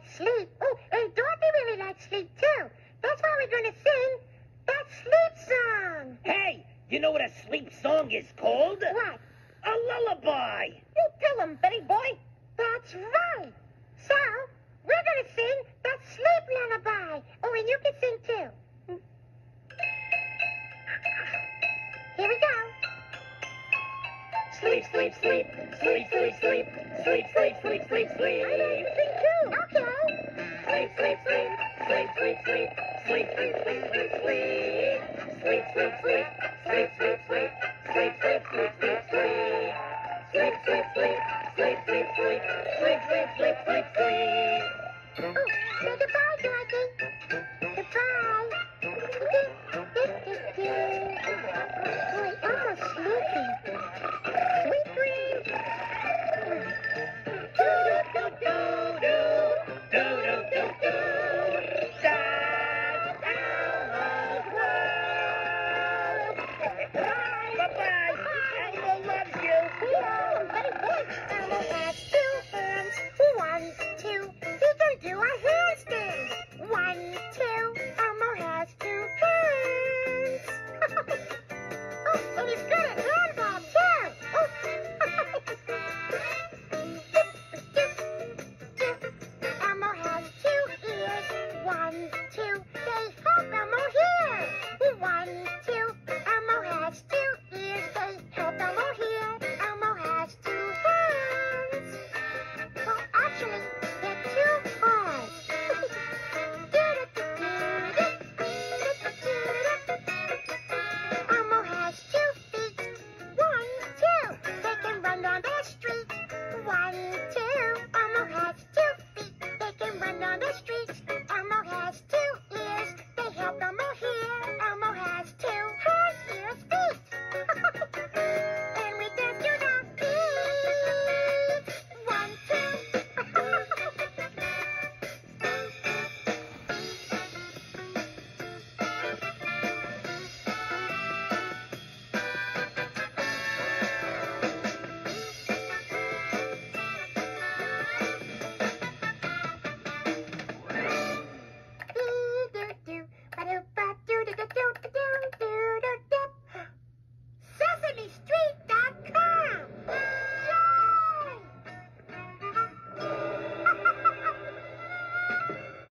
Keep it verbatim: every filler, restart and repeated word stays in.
sleep. Oh, and Dorothy really likes sleep, too. That's why we're going to sing that sleep song. Hey, you know what a sleep song is called? What? A lullaby. You tell him, Betty boy. That's right. So, we're going to sing that sleep lullaby. Oh, and you can sing, too. Here we go. Sleep, sleep, sleep, sleep, sleep, sleep, sleep, sleep, sleep, sleep, sleep. I know you sing, too. Okay. Sleep, sleep, sleep, sleep, sleep, sleep, sleep, sleep, sleep, sleep, sleep. Sleep, sleep, sleep, sleep, sleep, sleep, sleep, sleep, sleep, sleep, sleep. Sleep, sleep, sleep, sleep, sleep, sleep, sleep, sleep, sleep, sleep, sleep. Oh, say goodbye, Dorothy. Goodbye.